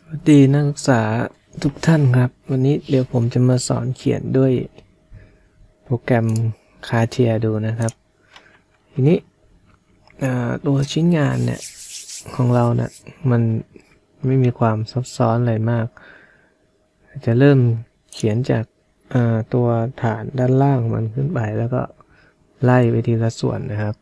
สวัสดีนักศึกษาทุกท่านครับวันนี้เดี๋ยวผมจะมาสอนเขียนด้วยโปรแกรม Cartier ดูนะครับทีนี้ตัวชิ้นงานเนี่ยของเราเนี่ยมันไม่มีความซับซ้อนอะไรมากจะเริ่มเขียนจากตัวฐานด้านล่างมันขึ้นไปแล้วก็ไล่ไปทีละส่วนนะครับ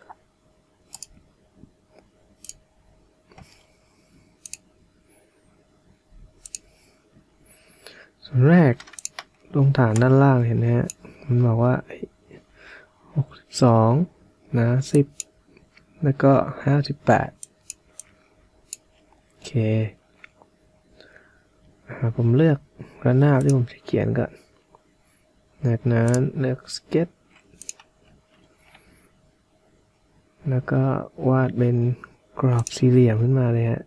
ส่วนแรกตรงฐานด้านล่างเห็นไหมฮะมันบอกว่า62นะ10แล้วก็58โอเคผมเลือกระนาบที่ผมจะเขียนก่อนจากนั้นเลือกสเก็ตแล้วก็วาดเป็นกรอบสี่เหลี่ยมขึ้นมาเลยฮะ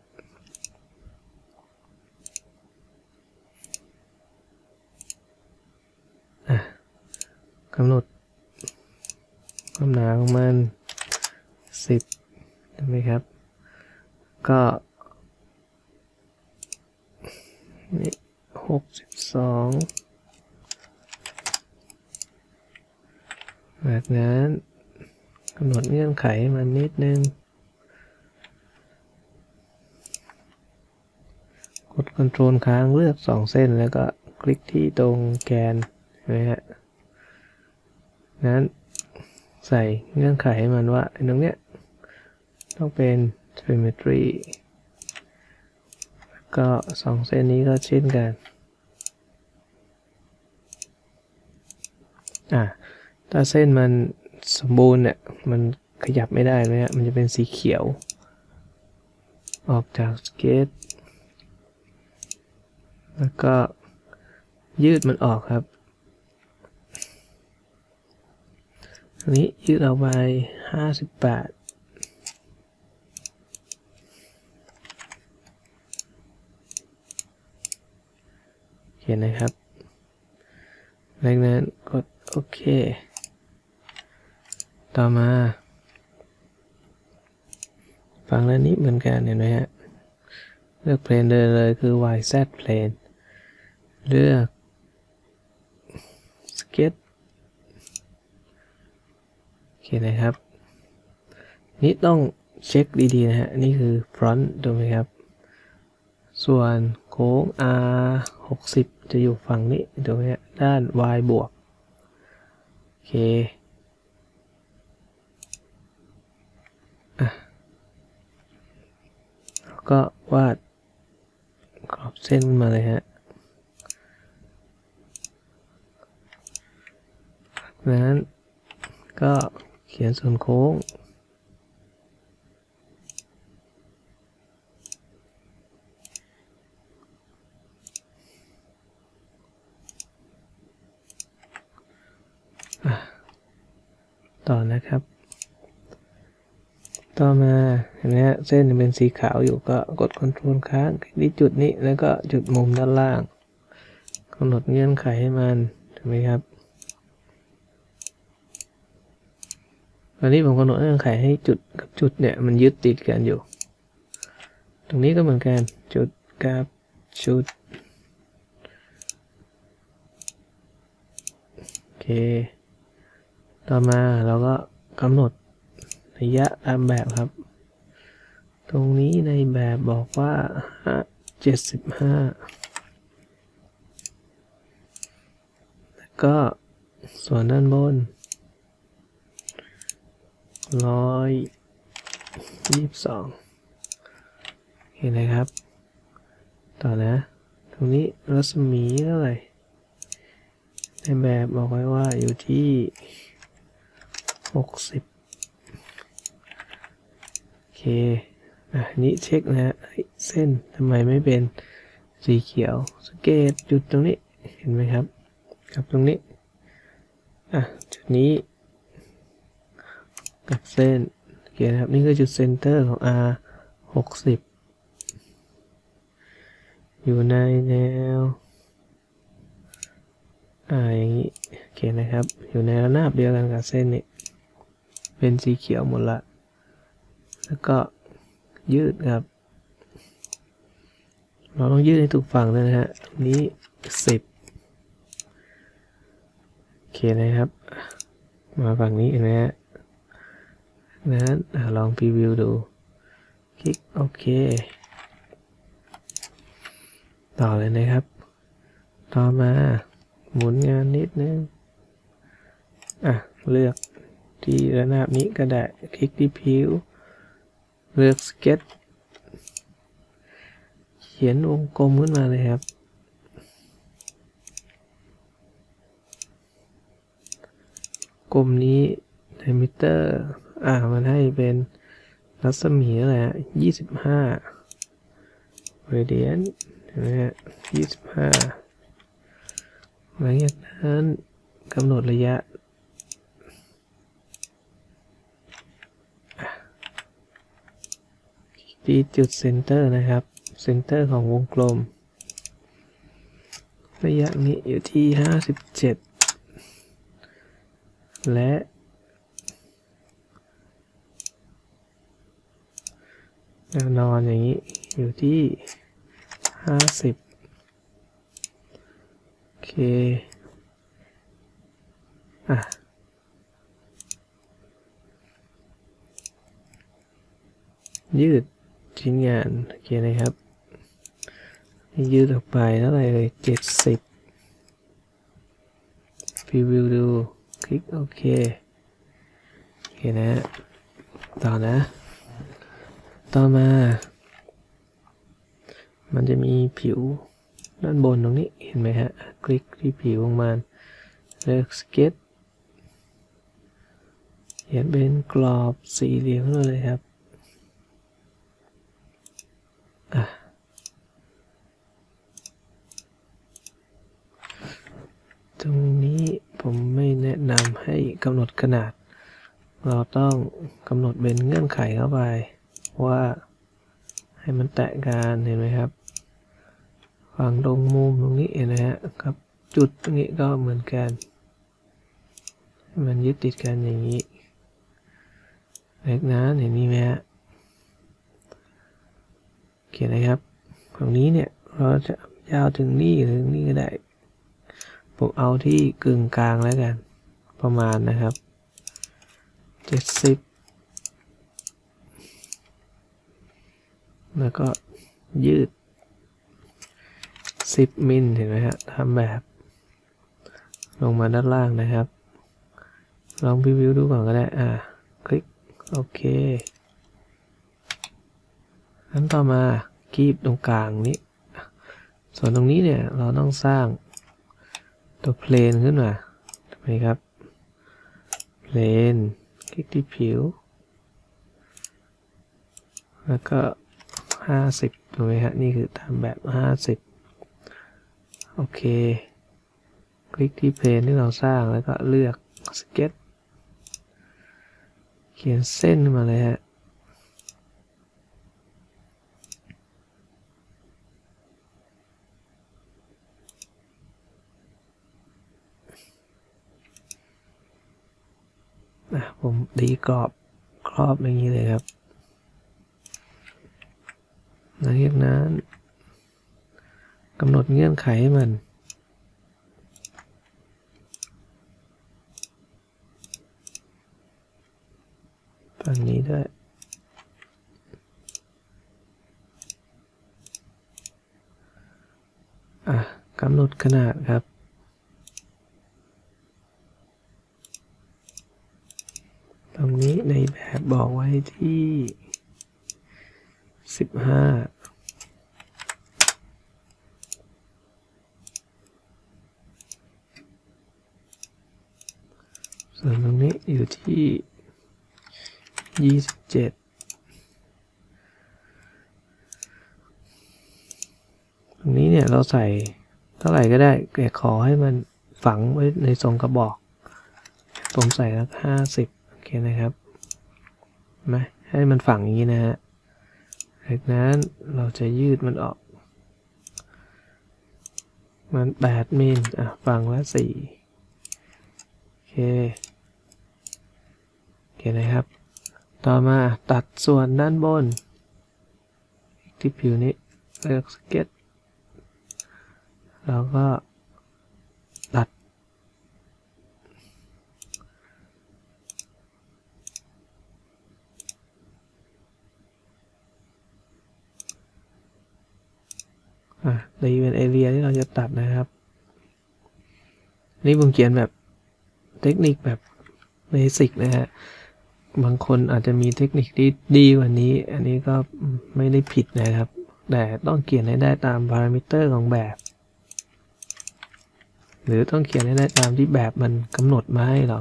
กำหนดความหนาของมัน10ใช่ไหมครับก็นี่62จากนั้นกำหนดเงื่อนไขมันนิดนึงกด Ctrl ค้างเลือก2เส้นแล้วก็คลิกที่ตรงแกนใช่ไหมฮะนั้นใส่เงื่อนไขให้มันว่าตรงเนี้ยต้องเป็น symmetry ก็2เส้นนี้ก็เช่นกันถ้าเส้นมันสมบูรณ์เนี่ยมันขยับไม่ได้เลยฮะมันจะเป็นสีเขียวออกจากสเก็ตแล้วก็ยืดมันออกครับอันนี้ยืดออกไป58เขียนนะครับจากนั้นกดโอเคต่อมาฝั่งด้านนี้เหมือนกันเห็นไหมฮะเลือกเพลนเดินเลยคือ YZ เพลนเลือกสเก็ตโอเคนะครับนี่ต้องเช็คดีๆนะฮะนี่คือ front ถูกไหมครับส่วนโค้ง R60 จะอยู่ฝั่งนี้ถูกไหมฮะด้าน Y บวกโอเคแล้วก็วาดขอบเส้นมาเลยฮะนั้นก็เขียนส่วนโค้งต่อนะครับต่อมาเห็นไหมฮะเส้นเป็นสีขาวอยู่ก็กด Ctrl ค้างที่จุดนี้แล้วก็จุดมุมด้านล่างกำหนดเงื่อนไขให้มันถูกไหมครับตอนนี้ผมกำหนดเงื่อนไขให้จุดกับจุดเนี่ยมันยึดติดกันอยู่ตรงนี้ก็เหมือนกันจุดกับจุดโอเคต่อมาเราก็กำหนดระยะตามแบบครับตรงนี้ในแบบบอกว่า75แล้วก็ส่วนด้านบน122เห็นไหมครับต่อนะตรงนี้รัศมีเท่าไหร่ในแบบบอกไว้ว่าอยู่ที่60โอเคนี้เช็คนะฮะเส้นทำไมไม่เป็นสีเขียวสังเกตจุดตรงนี้เห็นไหมครับกับตรงนี้จุดนี้กับเส้นโอเคนะครับนี่คือจุดเซนเตอร์ของ R60 อยู่ในแนวอย่างนี้โอเคนะครับอยู่ในระนาบเดียวกันกับเส้นนี้เป็นสีเขียวหมดละแล้วก็ยืดครับเราต้องยืดให้ถูกฝั่งเลยนะฮะนี้10โอเคนะครับมาฝั่งนี้เห็นไหมฮะนั้นลองพรีวิวดูคลิกโอเคต่อเลยนะครับต่อมาหมุนงานนิดนึงเลือกที่ระนาบนี้ก็ได้คลิกที่ผิวเลือกสเก็ตเขียนวงกลมขึ้นมาเลยครับกลมนี้ diameter มันให้เป็นรัศมีอะไรฮะ25 radian เห็นไหมฮะ25หลังจากนั้นกำหนดระยะที่จุดเซนเตอร์นะครับเซนเตอร์ของวงกลมระยะนี้อยู่ที่57และแนวนอนอย่างนี้อยู่ที่50โอเคยืดชิ้นงานโอเคนะครับยืดออกไปเท่าไหร่เลย70พรีวิวดูคลิกโอเคโอเคนะต่อมามันจะมีผิวด้านบนตรงนี้เห็นไหมฮะคลิกที่ผิวของมันเลือกสเก็ตเขียนเป็นกรอบสี่เหลี่ยมเลยครับตรงนี้ผมไม่แนะนำให้กำหนดขนาดเราต้องกำหนดเป็นเงื่อนไขเข้าไปว่าให้มันแตะกันเห็นไหมครับฝั่งตรงมุมตรงนี้เห็นไหมฮะครับจุดตรงนี้ก็เหมือนกันมันยึดติดกันอย่างนี้เล็กน้ำเห็นนี่ไหมฮะโอเคนะครับฝั่งนี้เนี่ยเราจะยาวถึงนี่หรือนี่ก็ได้ผมเอาที่กึ่งกลางแล้วกันประมาณนะครับ70แล้วก็ยืด10มิลเห็นไหมฮะทำแบบลงมาด้านล่างนะครับลองพรีวิวดูก่อนก็ได้คลิกโอเคขั้นต่อมาคีบตรงกลางนี้ส่วนตรงนี้เนี่ยเราต้องสร้างตัวเพลนขึ้นมาถูกไหมครับเพลนคลิกที่ผิวแล้วก็50ถูกไหมฮะนี่คือทำแบบ50โอเคคลิกที่เพลนที่เราสร้างแล้วก็เลือกสเก็ตเขียนเส้นมาเลยฮะผมตีกรอบครอบอย่างนี้เลยครับหลังจากนั้นกำหนดเงื่อนไขให้มันฝั่งนี้ด้วยกำหนดขนาดครับตรงนี้ในแบบบอกไว้ที่15ส่วนตรงนี้อยู่ที่27ตรงนี้เนี่ยเราใส่เท่าไหร่ก็ได้แต่ขอให้มันฝังไว้ในทรงกระบอกผมใส่แล้ว50โอเคนะครับให้มันฝังอย่างนี้นะฮะจากนั้นเราจะยืดมันออกมัน8มิลฝังละ4โอเคนะครับต่อมาตัดส่วนด้านบนที่ผิวนี้เลือกสเก็ตเราก็ตัดตีเป็นเอเรียที่เราจะตัดนะครับนี่ผมเขียนแบบเทคนิคแบบเบสิกนะฮะบางคนอาจจะมีเทคนิคที่ดีกว่านี้อันนี้ก็ไม่ได้ผิดนะครับแต่ต้องเขียนให้ได้ตามพารามิเตอร์ของแบบหรือต้องเขียนให้ได้ตามที่แบบมันกำหนดมาให้เรา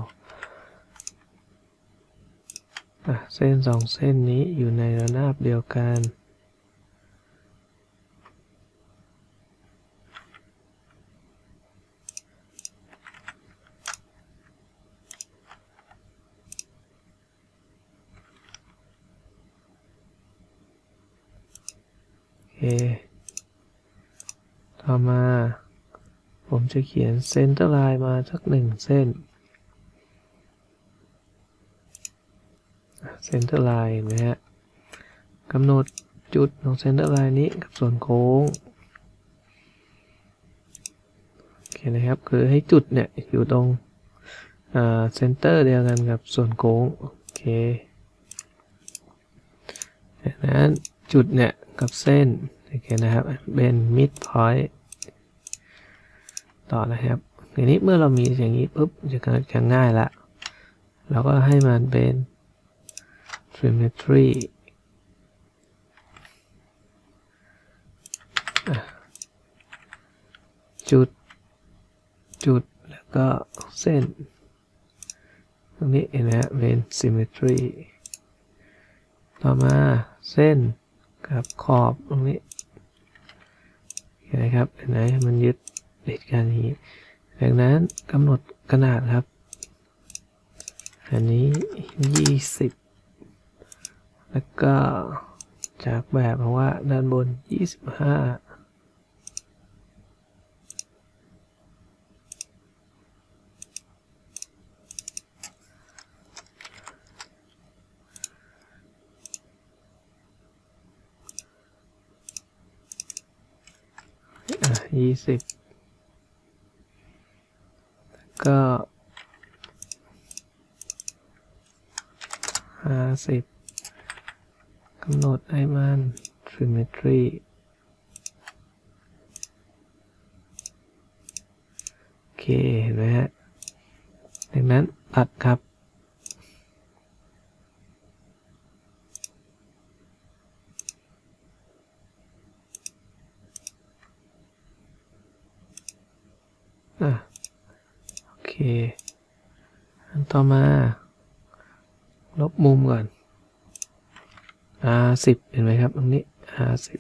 เส้น2 เส้นนี้อยู่ในระนาบเดียวกันต่อมาผมจะเขียนเซนเตอร์ไลน์มาสัก1 เส้นเซนเตอร์ไลน์นะฮะกำหนดจุดของเซนเตอร์ไลน์นี้กับส่วนโค้งโอเคนะครับคือให้จุดเนี่ยอยู่ตรงเซนเตอร์เดียวกันกับส่วนโค้งโอเคจากนั้นจุดเนี่ยกับเส้นโอเคนะครับเป็นมิดพอยต์ต่อนะครับทีนี้เมื่อเรามีอย่างนี้ปุ๊บจะง่ายละเราก็ให้มันเป็น symmetry จุดแล้วก็เส้นตรงนี้นะฮะเป็น symmetry ต่อมาเส้นกับขอบตรงนี้เห็นไหมครับเห็นไหมมันยึดติดกันอย่างนี้ดังนั้นกำหนดขนาดครับอันนี้20แล้วก็จากแบบเพราะว่าด้านบน25ก็50กำหนดให้มัน symmetry โอเคเห็นไหมฮะดังนั้นตัดครับโอเคอันต่อมาลบมุมก่อน R10 เห็นไหมครับตรงนี้ R10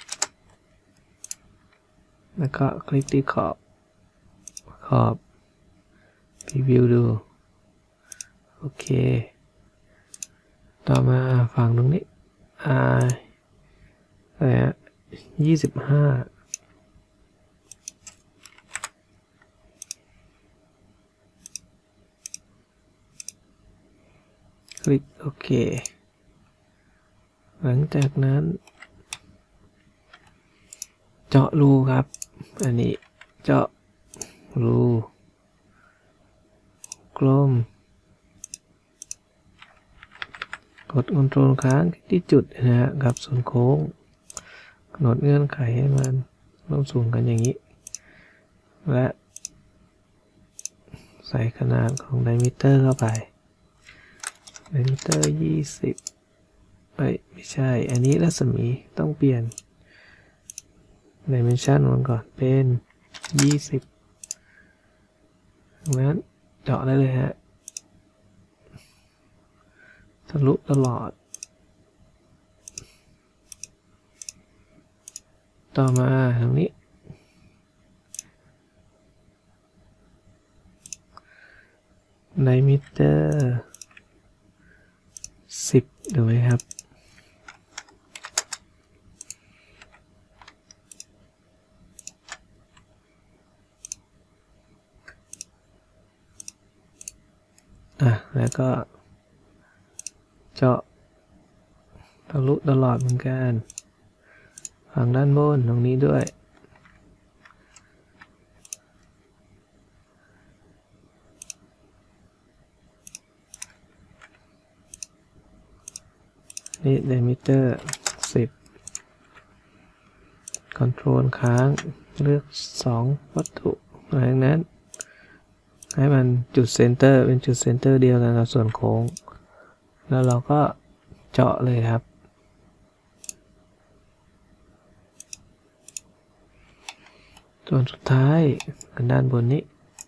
แล้วก็คลิกที่ขอบพรีวิวดูโอเคต่อมาฝั่งตรงนี้ อะไรฮะ25คลิกโอเคหลังจากนั้นเจาะรูครับอันนี้เจาะรูกลมกด Ctrl ค้างที่จุดนะฮะกับส่วนโค้งกำหนดเงื่อนไขให้มันร่วมสูงกันอย่างนี้และใส่ขนาดของไดมิเตอร์เข้าไปไดมิเตอร์20ไม่ใช่อันนี้รัศมีต้องเปลี่ยน dimension มันก่อนเป็น20ดังนั้นเจาะได้เลยฮะทะลุตลอดต่อมาทางนี้ไดมิเตอร์10ดูไหมครับแล้วก็เจาะทะลุตลอดเหมือนกันฝั่งด้านบนตรงนี้ด้วยนี่ Delimiter 10 Control ค้างเลือก2วัตถุหลังจากนั้นให้มันจุดเซนเตอร์เป็นจุดเซนเตอร์เดียวกันกับส่วนโค้งแล้วเราก็เจาะเลยครับส่วนสุดท้ายกันด้านบนนี้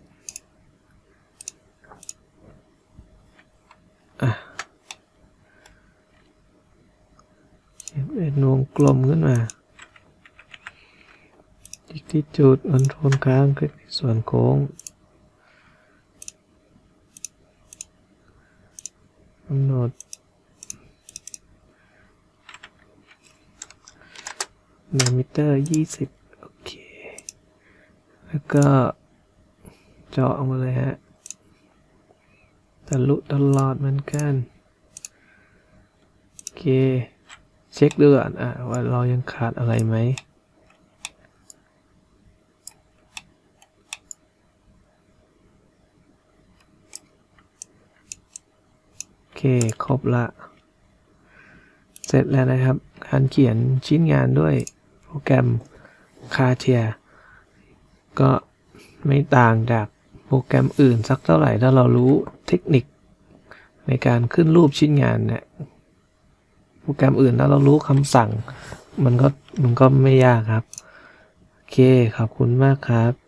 เป็นวงกลมขึ้นมาอีกที่จุดคอนโทรลค้างคลิกที่ส่วนโค้งกำหนดDiameter 20โอเคแล้วก็เจาะออกมาเลยฮะทะลุตลอดเหมือนกันโอเคเช็คดูก่อนว่าเรายังขาดอะไรไหมโอเคครบละเสร็จแล้วนะครับการเขียนชิ้นงานด้วยโปรแกรม Cartier ก็ไม่ต่างจากโปรแกรมอื่นสักเท่าไหร่ถ้าเรารู้เทคนิคในการขึ้นรูปชิ้นงานเนี่ยโปรแกรมอื่นถ้าเรารู้คำสั่งมันก็ไม่ยากครับโอเคขอบคุณมากครับ